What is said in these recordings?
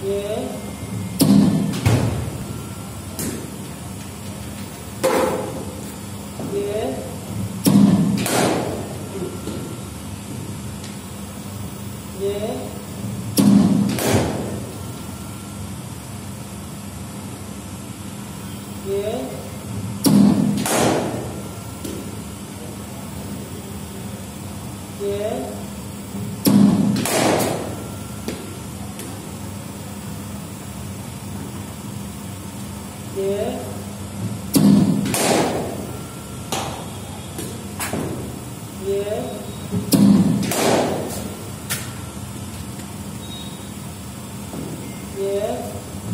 Yeah. Yeah. Yeah. Yeah. Yeah. Yeah. Yeah. Yeah.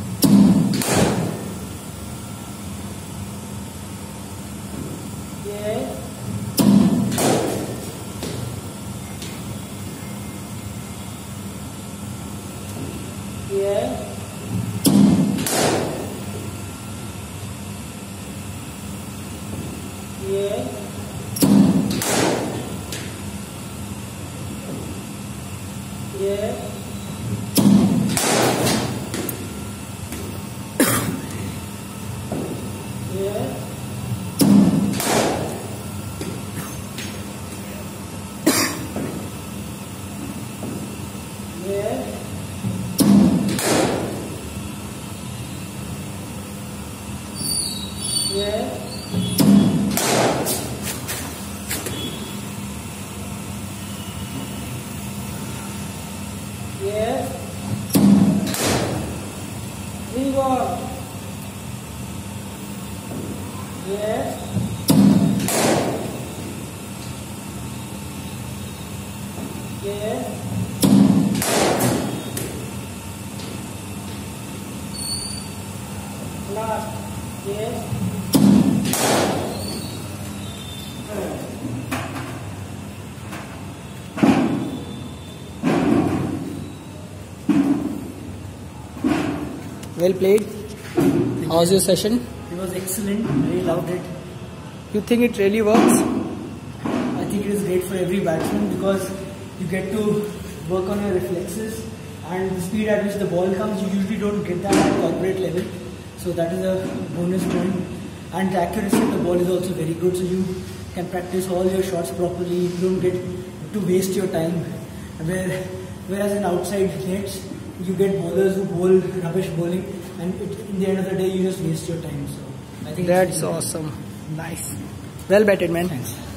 Yeah. Yeah. Yeah. Yeah. Yeah. Yeah. Yeah. Yeah. Revolve. Yeah. Yeah. Last. Yeah. Well played. How's your session? It was excellent. Really loved it. You think it really works? I think it is great for every batsman because you get to work on your reflexes and the speed at which the ball comes. You usually don't get that at corporate level, so that is a bonus point. And the accuracy of the ball is also very good, so you can practice all your shots properly. You don't get to waste your time. Whereas in outside nets, you get bowlers who bowl rubbish bowling, and in the end of the day, you just waste your time. So I think that's awesome. Nice. Well batted, man. Thanks.